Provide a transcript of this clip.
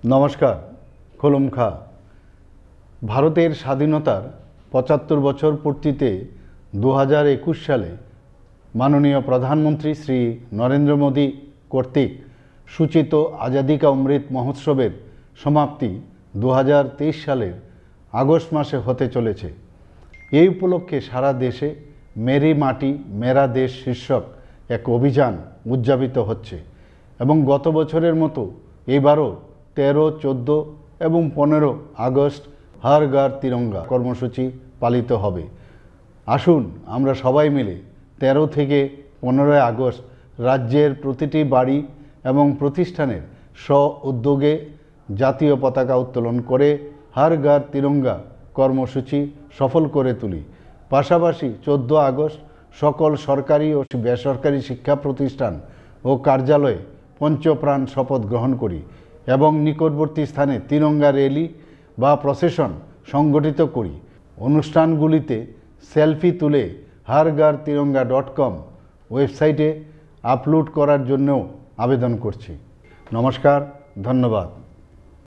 নমস্কার। খুলুমখা। ভারতের স্বাধীনতার ৭৫ বছর পূর্তিতে ২০২১ সালে মাননীয় প্রধানমন্ত্রী শ্রী নরেন্দ্র মোদী কর্তৃক সূচিত আজাদি কা অমৃত মহোৎসবের সমাপ্তি ২০২৩ সালের আগস্ট মাসে হতে চলেছে। এই উপলক্ষে সারা দেশে মেরি মাটি মেরা দেশ শীর্ষক এক অভিযান উদযাপিত হচ্ছে এবং গত বছরের মতো এবারও ১৩, ১৪ এবং ১৫ আগস্ট হর ঘর তিরঙ্গা কর্মসূচি পালিত হবে। আসুন আমরা সবাই মিলে ১৩ থেকে ১৫ আগস্ট রাজ্যের প্রতিটি বাড়ি এবং প্রতিষ্ঠানের স্ব উদ্যোগে জাতীয় পতাকা উত্তোলন করে হর ঘর তিরঙ্গা কর্মসূচি সফল করে তুলি। পাশাপাশি ১৪ আগস্ট সকল সরকারি ও বেসরকারি শিক্ষা প্রতিষ্ঠান ও কার্যালয়ে পঞ্চপ্রাণ শপথ গ্রহণ করি এবং নিকটবর্তী স্থানে তিরঙ্গা র্যালি বা প্রসেশন সংগঠিত করি। অনুষ্ঠানগুলিতে সেলফি তুলে HAR GHAR ওয়েবসাইটে আপলোড করার জন্যও আবেদন করছি। নমস্কার, ধন্যবাদ।